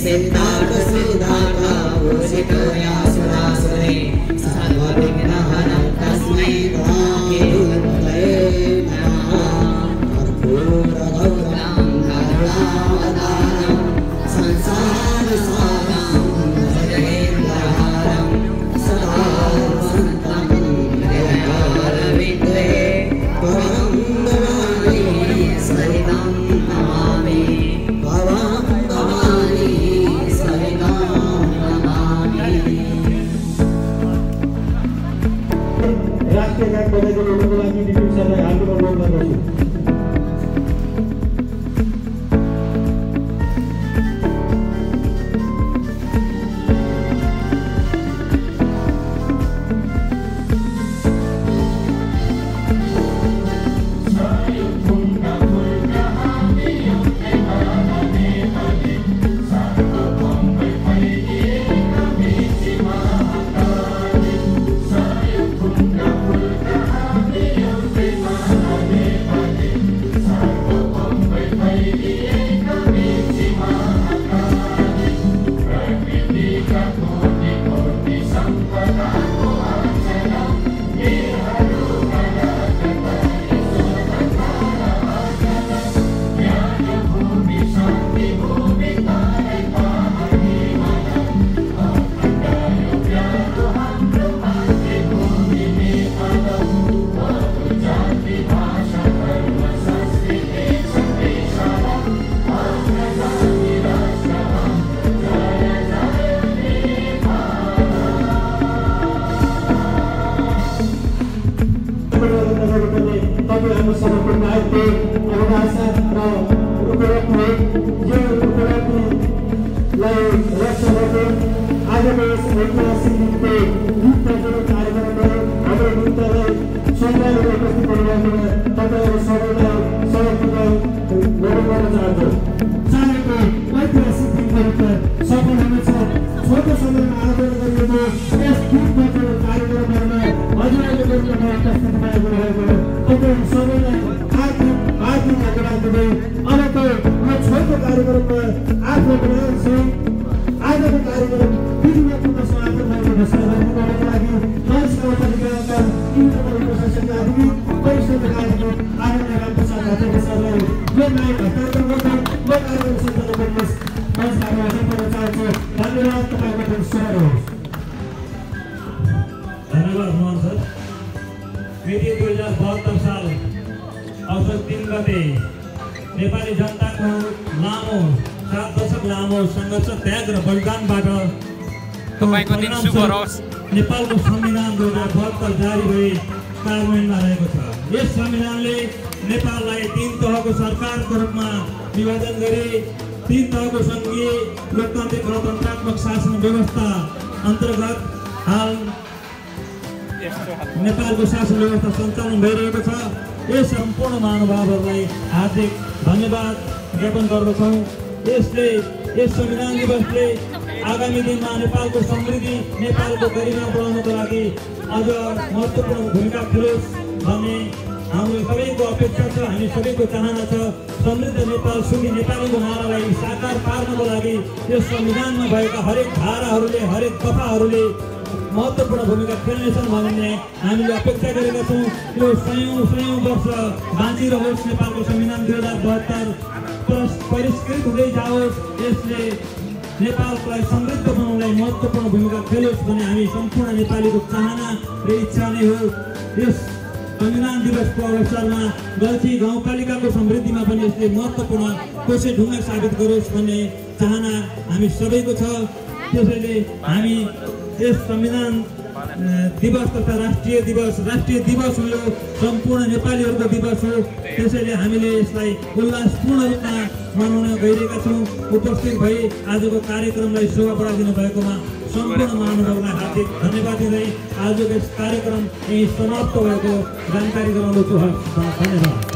सिद्धार्थ सिद्धार्थ भूषितोया सुरासुरे सर्वविघ्नहरं तस्मै महादेवाय नमः कर्पूरगौरं करुणावतारं संसारसारं भुजगेन्द्रहारं सदा वसन्तं हृदयारविन्दे त्वं भवानी सहितं नमामि राष्ट्रिय गान बजाएको लोगोको लागि डिप्युटी सरलाई हार्दिक अनुरोध गर्दछु। धन्यवाद मोहन सर। फेरि 2072 साल अवसर 3 गते नेपाली जनताको लामो 7 दशक लामो सङ्घर्ष त्याग र बलिदानबाट तपाईको दिन शुभ रहोस्। नेपालको संविधान 2072 जारी भई कार्यान्वयनमा रहेको छ। यस संविधानले नेपाललाई 3 तहको सरकारको रूपमा विभाजन गरी 3 तहको सङ्घीय लोकतान्त्रिक गणतन्त्रात्मक शासन व्यवस्था अन्तर्गत हाल नेपालको शासन व्यवस्था सञ्चालन भइरहेको छ। यस सम्पूर्ण महानुभावहरूलाई हार्दिक धन्यवाद ज्ञापन गर्दछौँ। यस संविधान दिवसले आगामी दिनमा नेपालको समृद्धि, नेपालको गरिमा बढाउनको लागि अझ महत्त्वपूर्ण भूमिका खेलोस् भन्ने हाम्रो सबैको अपेक्षा छ। हामी सबैको चाहना छ समृद्ध नेपाल, सुखी नेपालीको नारालाई साकार पार्नको लागि यस संविधानमा भएका हरेक धाराहरूले, हरेक दफाहरूले महत्त्वपूर्ण भूमिका खेल्नेछन् भन्ने हामीले अपेक्षा गरेका छौँ। यो सयौँ वर्ष बाँचिरहोस् नेपालको संविधान 2072 परिष्कृत हुँदै जाओस्। यसले नेपाललाई समृद्ध बनाउनलाई महत्त्वपूर्ण भूमिका खेलोस् भन्ने हामी सम्पूर्ण नेपालीको चाहना र इच्छा नै हो। यस संविधान दिवसको अवसरमा गल्छी गाउँपालिकाको समृद्धिमा पनि यसले महत्त्वपूर्ण कोसे ढुङ्गा साबित गरोस् भन्ने चाहना हामी सबैको छ। त्यसैले हामी यस संविधान दिवस तथा राष्ट्रिय दिवस हो, यो सम्पूर्ण नेपालीहरूको दिवस हो। त्यसैले हामीले यसलाई उल्लासपूर्ण रूपमा मनाउन गइरहेका छौँ। उपस्थित भई आजको कार्यक्रमलाई शोभा बढाइदिनु भएकोमा सम्पूर्ण महानुभावलाई हार्दिक धन्यवाद दिँदै आजको यस कार्यक्रम यही समाप्त भएको जानकारी गराउँदछु। धन्यवाद।